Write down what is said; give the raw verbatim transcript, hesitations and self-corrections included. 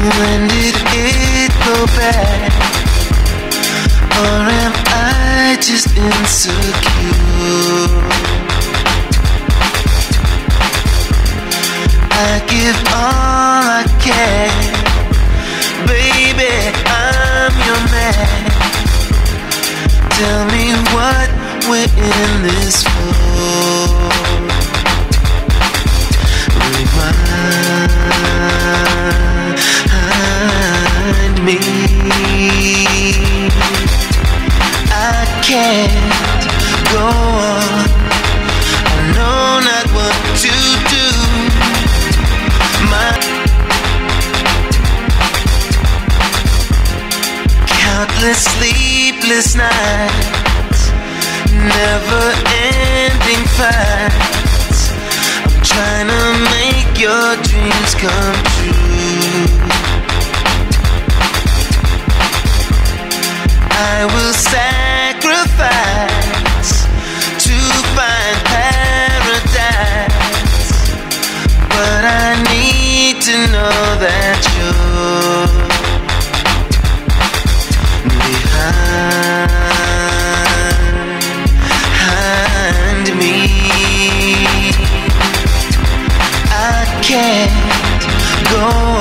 When did it go bad? Or am I just insecure? I give all I can. Baby, I'm your man. Tell me what we're in this for. Remind me I can't go on. I know not what to do. My countless sleepless nights, never-ending fights. I'm trying to make your dreams come true. I will sacrifice to find paradise, but I need to know that you're behind me. I can't go